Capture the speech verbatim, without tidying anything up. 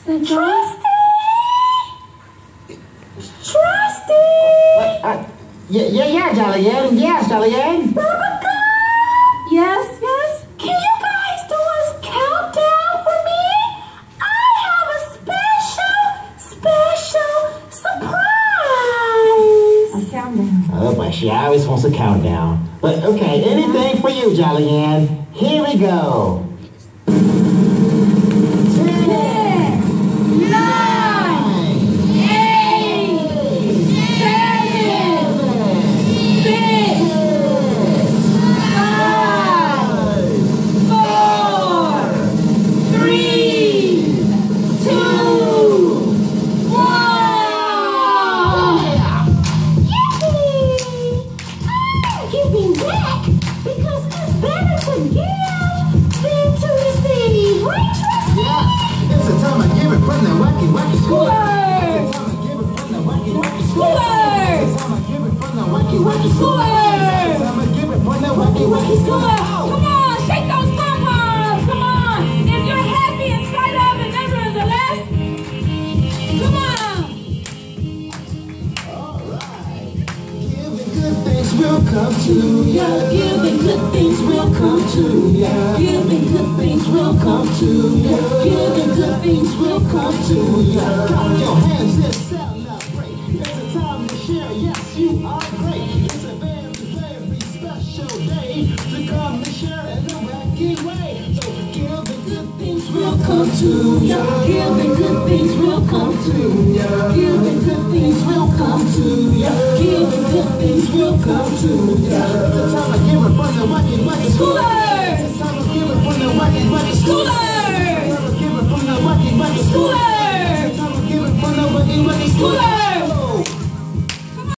that Trusty! Trusty! What? Uh, yeah, yeah, yeah, Jolly Ann. Yes, Jolly Ann. Yes, yes? Can you guys do a countdown for me? I have a special, special surprise! A countdown. Oh, but she always wants a countdown. But okay, anything for you, Jolly Ann. Here we go. Come on, shake those pom-poms. Come on. If you're happy in spite of and nevertheless, come on. All right. Giving good things will come to ya. Giving good things will come to ya. Giving good things will come to ya. Giving good things will come to ya. Clap your hands and celebrate. It's a time to share. Yes, you are great. It's a very, very special day to come and share in a wacky way. So giving good things will come to ya. Giving good things will come to ya. Giving good things will come to ya. Giving good things will come to ya. It's a time of giving from the wacky, wacky Schoolers! It's a time of giving from the wacky, wacky Schoolers! It's a time of giving from the wacky, wacky Schoolers! It's a time of giving from the wacky, wacky Schoolers!